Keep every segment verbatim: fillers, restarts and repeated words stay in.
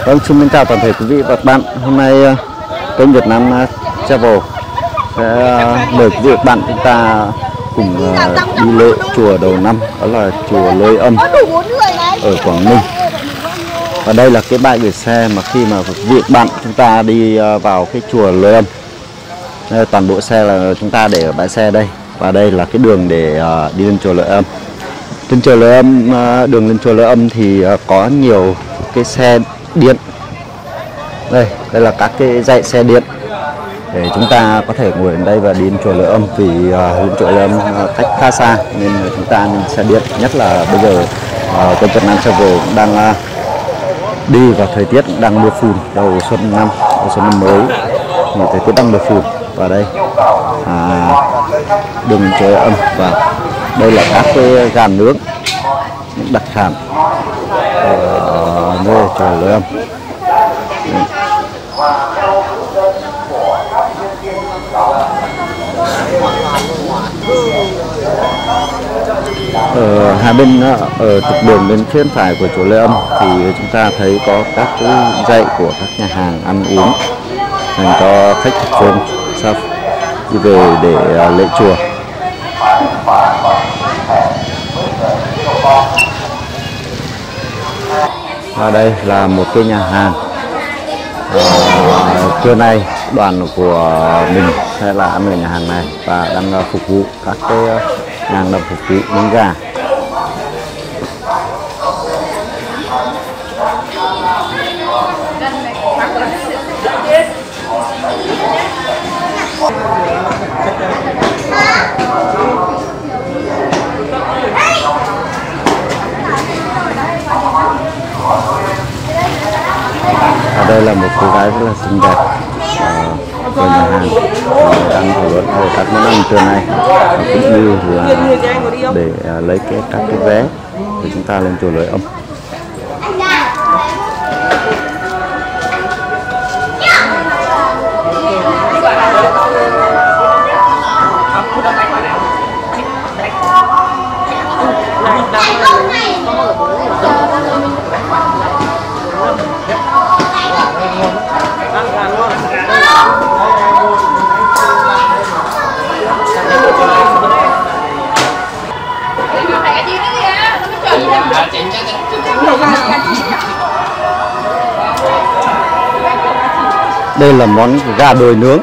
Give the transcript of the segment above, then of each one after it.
Vâng, xin chào toàn thể quý vị và các bạn. Hôm nay kênh Việt Nam Travel sẽ mời quý vị và các bạn chúng ta cùng đi lễ chùa đầu năm, đó là chùa Lơi Âm ở Quảng Ninh. Và đây là cái bãi gửi xe mà khi mà quý vị và các bạn chúng ta đi vào cái chùa Lơi Âm. Đây, toàn bộ xe là chúng ta để ở bãi xe đây, và đây là cái đường để đi lên chùa Lơi Âm. Trên chùa Lơi Âm, đường lên chùa Lơi Âm thì có nhiều cái xe điện. Đây, đây là các cái dãy xe điện để chúng ta có thể ngồi đến đây và đi đến chùa Lơi Âm, vì uh, chùa Lơi Âm uh, cách khá xa nên chúng ta nên xe điện. Nhất là bây giờ uh, kênh Việt Nam Travel cũng đang uh, đi vào thời tiết đang mưa phùn đầu xuân năm, đầu xuân năm mới thì thời tiết đang mưa phùn. Và đây à, đường lên chùa Lơi Âm, và đây là các cái gà nướng, những đặc sản ở nơi chùa Lơi Âm. Ở hai bên, ở trục đường bên phía phải của chùa Lơi Âm thì chúng ta thấy có các cái dãy của các nhà hàng ăn uống dành cho khách thập phương sau đi về để lễ chùa. Ở đây là một cái nhà hàng. À, trưa nay đoàn của mình sẽ là ăn ở nhà hàng này và đang phục vụ các cái nhà hàng đang phục vụ miếng gà. Ở đây là một cô gái rất là xinh đẹp ở nhà hàng đang thảo luận về các món ăn trưa nay, cũng như là để lấy cái các cái vé để chúng ta lên chùa Lơi Âm. Đây là món gà đồi nướng.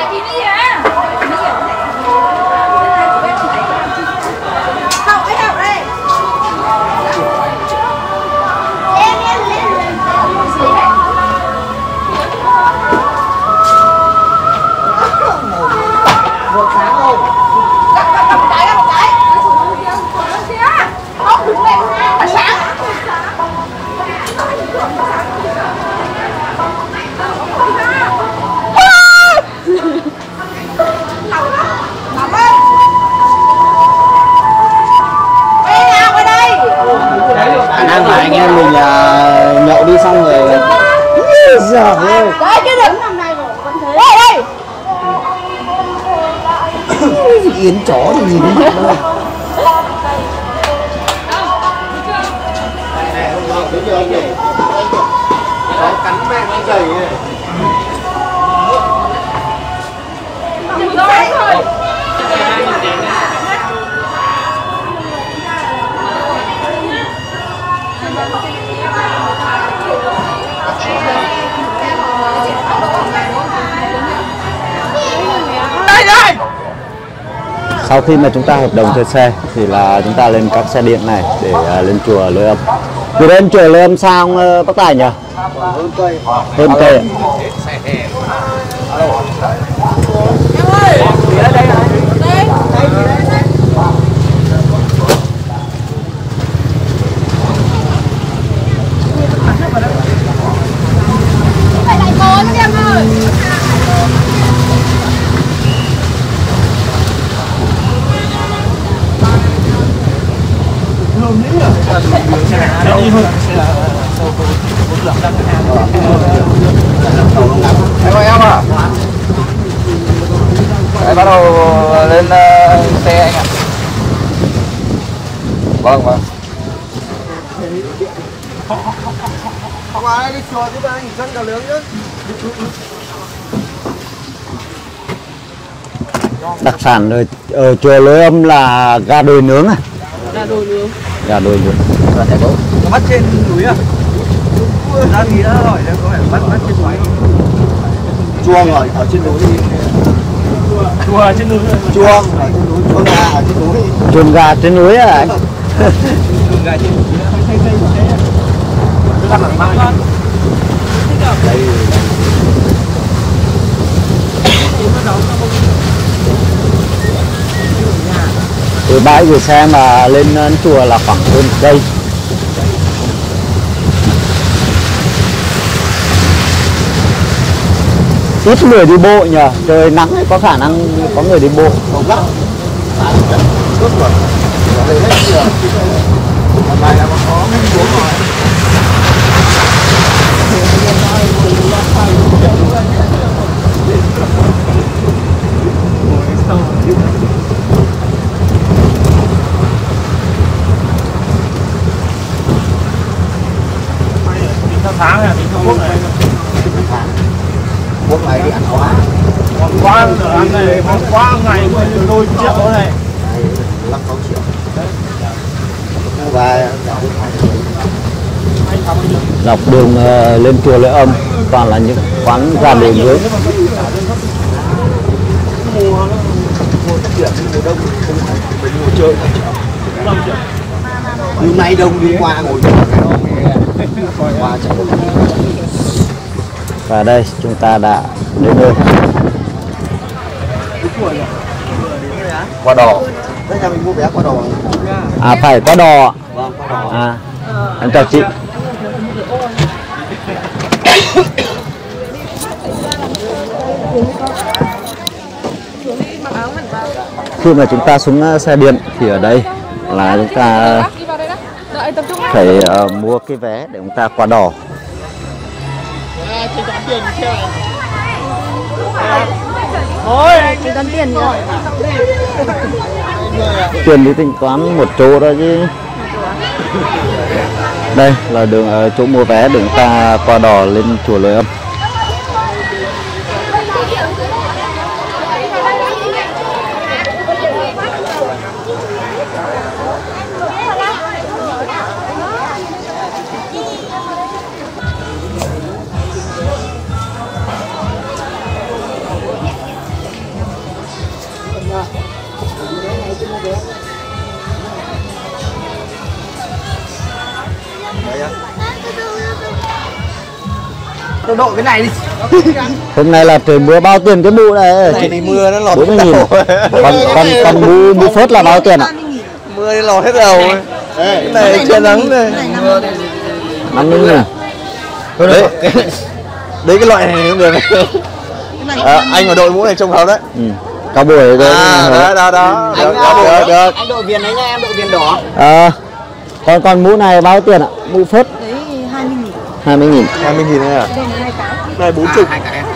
Anh em mình uh, nhậu đi xong rồi giờ ơi đấy cái đỉnh năm nay rồi vẫn thế đây đây yến chó thì gì cũng được đâu. Cắn mẹ nó dày này. Sau khi mà chúng ta hợp đồng thuê xe thì là chúng ta lên các xe điện này để uh, lên chùa Lơi Âm. Từ lên chùa Lơi Âm sao ông uh, Bác Tài nhỉ? Hơn cây. Hơn cây ạ. Em à? Đấy, bắt đầu lên uh, xe anh ạ. Vâng vâng. Qua đây đi chùa chúng ta nghỉ chân cả lướng chứ. Đặc sản ở, ở chùa Lối Âm là gà đồi nướng à? Gà đồi nướng. Gà đồi nướng. Có bắt trên núi à? Ra thì đã hỏi là có phải bắt bắt trên núi. Chuông ở ở trên núi đi. Chùa ở trên núi. Chuông ở trên núi, chuông gà ở trên núi. Chuồng gà trên núi à anh? Chuông gà trên núi. Thay thay một thế. Rất là mạnh. Đây. Từ bãi gửi xe mà lên chùa là khoảng hơn cây. Ít người đi bộ nhờ, trời nắng ấy, có khả năng có người đi bộ. Không lắm. Tốt rồi. Đây hết chưa? Hôm nay là có mấy uống rồi. Tháng này thì không quốc này. Quốc này đi ăn quá. Còn quá nữa ăn này, còn quá ngày đôi triệu này. Lắc sáu triệu. Và Dọc đường uh, lên chùa Lễ Âm toàn là những quán gà đồi nướng. mùa chuyển mùa đông không phải phải mùa chơi hôm nay đông đi qua ngồi qua chẳng Và đây chúng ta đã đến nơi. qua đò. Đấy nhà mình mua vé qua đò. À phải có đò. Vâng, qua đò. À, em chào chị. Khi mà chúng ta xuống xe điện thì ở đây là chúng ta phải uh, mua cái vé để chúng ta qua đò. Thôi, anh tốn tiền nhỉ? Tiền thì tính toán một chỗ đó chứ. Đây là đường uh, chỗ mua vé để chúng ta qua đò lên chùa Lối Âm. Tôi đội cái này đi. Hôm nay là trời mưa, bao tiền cái mũ này? Này thì mưa nó lọt bốn mươi nghìn. Còn còn còn mũ mũ phớt là bao tiền ạ? Mưa nó lọt hết đầu. Cái này che nắng này. năm mươi nghìn. Đấy. Đấy cái loại này cũng được. À, anh mà đội mũ này trông hợp đấy. Ừ. Cao buổi đấy. À, đó đó đó. Anh, Được, được, được. anh đội viền đấy nha, em đội viền đỏ. À, còn còn mũ này bao tiền ạ? Mũ phớt Đấy hai mươi nghìn. hai mươi nghìn. hai mươi nghìn này à? Đây là hai cái. Này bốn mươi.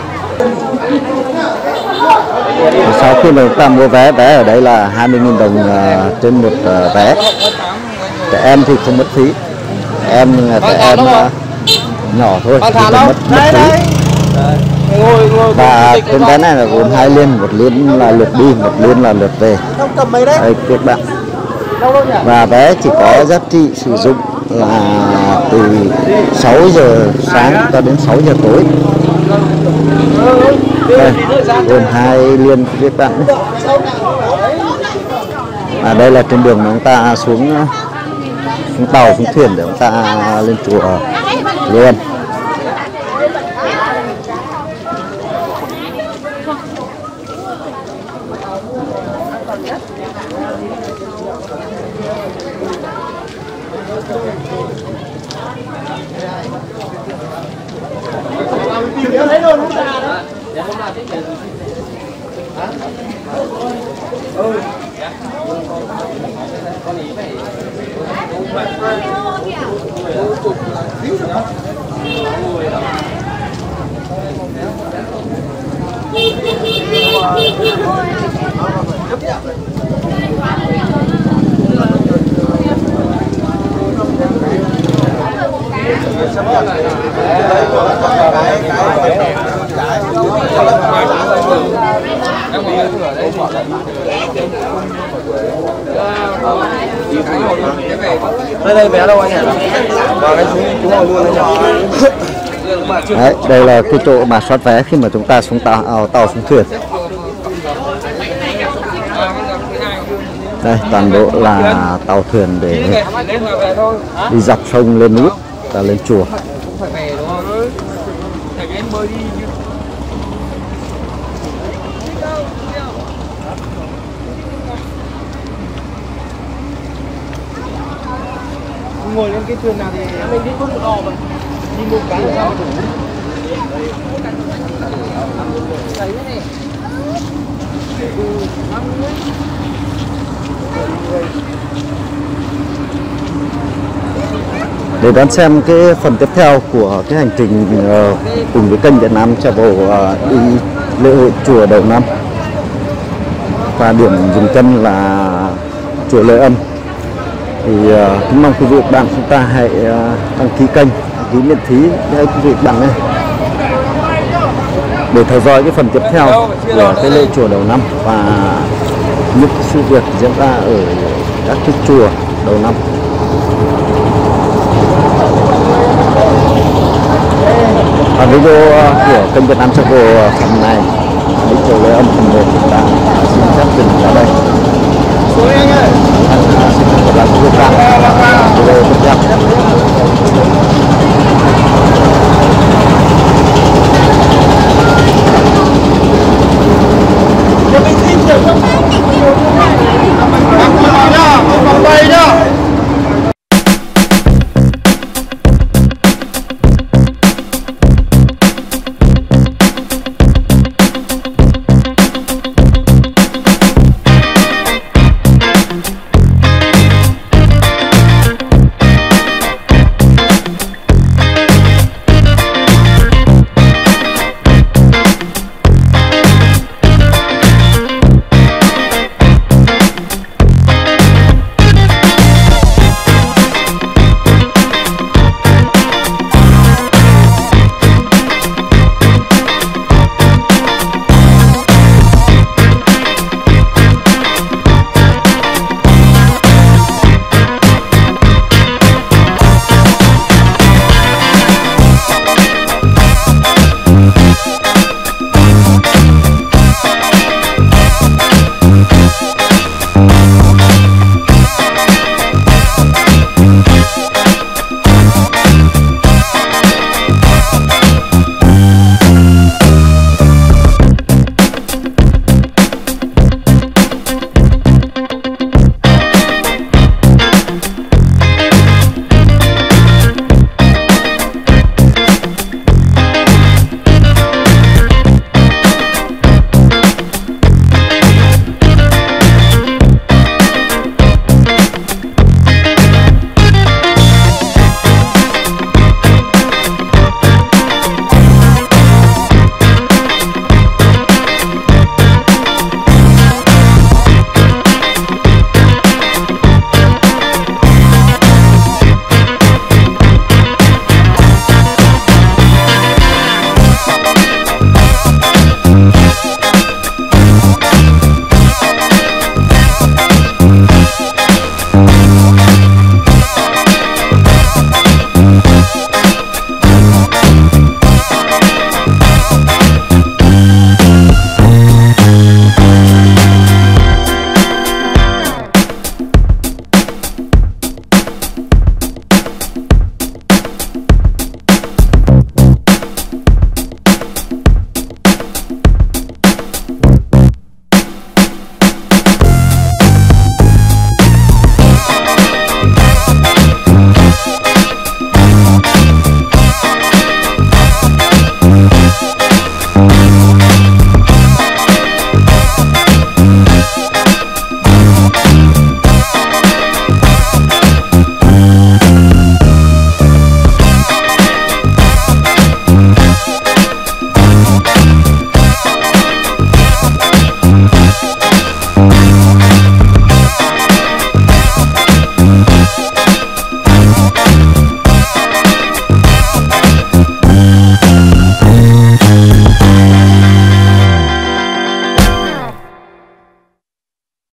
Sau khi mà chúng ta mua vé, vé ở đây là hai mươi nghìn đồng uh, trên một uh, vé. Trẻ em thì không mất phí. Trẻ em trẻ em uh, nhỏ thôi thì không mất, mất phí. Và trên vé này là gồm hai liên, một liên là lượt đi, một liên là lượt về. Đây các bạn. Và vé chỉ có giá trị sử dụng là từ sáu giờ sáng cho đến sáu giờ tối. Đây, gồm hai liên các bạn. À, đây là trên đường mà chúng ta xuống xuống tàu, xuống thuyền để chúng ta lên chùa Lối Âm. Đây đây bé đâu anh ạ? Vào cái chú chú ngồi luôn anh ạ. Đấy, đây là cái chỗ mà soát vé khi mà chúng ta xuống tàu à, tàu xuống thuyền. Đây toàn bộ là tàu thuyền để đi dọc sông lên núi và lên chùa. Phải về đúng không? Thầy em bơi đi. Ngồi lên cái thuyền nào thì mình đi không đò mà đi một cái là sao? Để đón xem cái phần tiếp theo của cái hành trình uh, cùng với kênh Việt Nam Travel uh, đi lễ hội chùa đầu năm, và điểm dừng chân là chùa Lễ Âm, thì uh, cũng mong quý vị và bạn chúng ta hãy uh, đăng ký kênh, đăng ký miễn phí để quý vị và bạn nhé, để theo dõi cái phần tiếp theo của cái lễ chùa đầu năm và những sự việc diễn ra ở các cái chùa đầu năm. Và video của kênh Việt Nam Travel phần này đi chùa Lễ Âm phần một chúng ta xin phép dừng tại đây. Xin cảm ơn các bạn đã theo dõi video tiếp theo.